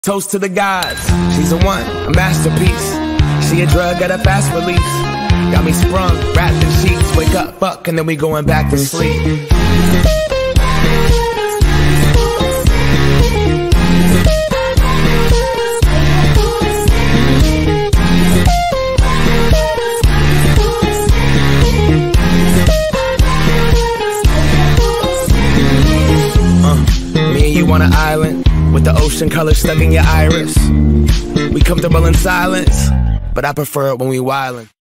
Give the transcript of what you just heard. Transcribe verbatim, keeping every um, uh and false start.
Toast to the gods, she's a one, a masterpiece. She a drug at a fast release. Got me sprung, wrapped in sheets. Wake up, fuck, and then we going back to sleep. You on an island with the ocean color stuck in your iris. We comfortable in silence, but I prefer it when we wildin'.